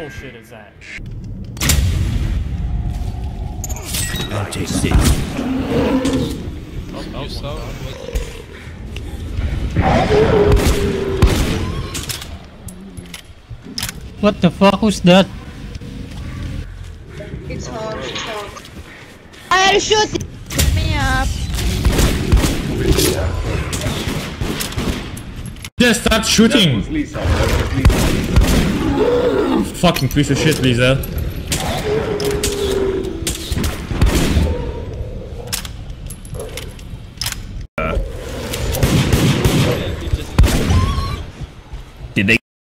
bullshit is that? I'll take 6. What the fuck was that? It's hard, it's hard. I'll shoot me up. Yeah, start shooting! Fucking piece of shit, Lisa. Did they